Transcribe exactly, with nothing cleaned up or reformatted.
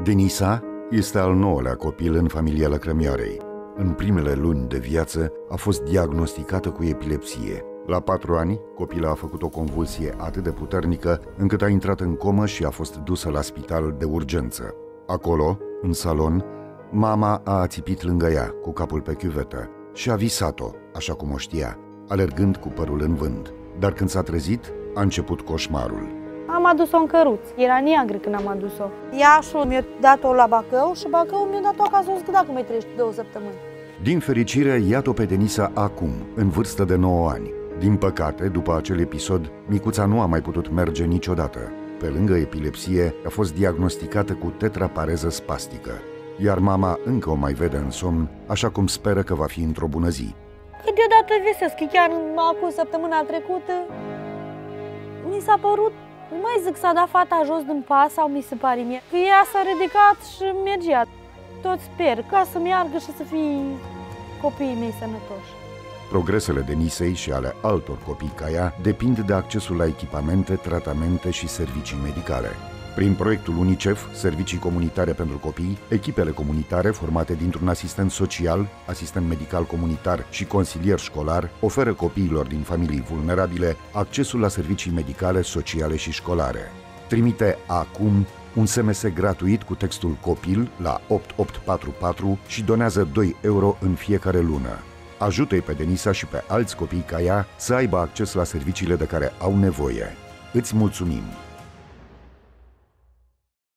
Denisa este al nouălea copil în familia Lăcrămioarei. În primele luni de viață a fost diagnosticată cu epilepsie. La patru ani, copila a făcut o convulsie atât de puternică încât a intrat în comă și a fost dusă la spital de urgență. Acolo, în salon, mama a ațipit lângă ea, cu capul pe chiuvetă, și a visat-o, așa cum o știa, alergând cu părul în vânt. Dar când s-a trezit, a început coșmarul. Am adus-o în căruț. Era neagră când am adus-o. Iașul mi-a dat-o la Bacău și Bacău mi-a dat-o acasă, o zic, dacă mai trăiești două săptămâni. Din fericire, iată pe Denisa acum, în vârstă de nouă ani. Din păcate, după acel episod, micuța nu a mai putut merge niciodată. Pe lângă epilepsie, a fost diagnosticată cu tetrapareză spastică, iar mama încă o mai vede în somn, așa cum speră că va fi într-o bună zi. Câteodată visesc, chiar acum săptămâna trecută, mi s-a părut, nu mai zic, s-a dat fata jos din pas sau mi se pare mie, că ea s-a ridicat și mergea. Tot sper ca să meargă și să fie copiii mei sănătoși. Progresele Denisei și ale altor copii ca ea depind de accesul la echipamente, tratamente și servicii medicale. Prin proiectul UNICEF, Servicii Comunitare pentru Copii, echipele comunitare formate dintr-un asistent social, asistent medical comunitar și consilier școlar oferă copiilor din familii vulnerabile accesul la servicii medicale, sociale și școlare. Trimite acum un S M S gratuit cu textul COPIL la opt opt patru patru și donează doi euro în fiecare lună. Ajută-i pe Denisa și pe alți copii ca ea să aibă acces la serviciile de care au nevoie. Îți mulțumim!